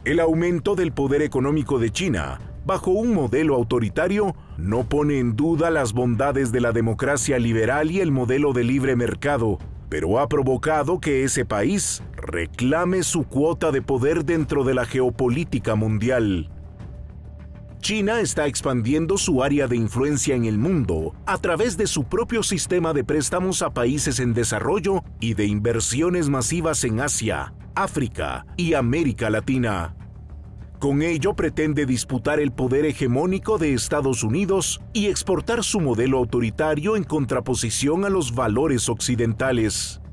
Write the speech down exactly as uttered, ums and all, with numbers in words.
El aumento del poder económico de China, bajo un modelo autoritario, no pone en duda las bondades de la democracia liberal y el modelo de libre mercado, pero ha provocado que ese país reclame su cuota de poder dentro de la geopolítica mundial. China está expandiendo su área de influencia en el mundo a través de su propio sistema de préstamos a países en desarrollo y de inversiones masivas en Asia, África y América Latina. Con ello pretende disputar el poder hegemónico de Estados Unidos y exportar su modelo autoritario en contraposición a los valores occidentales.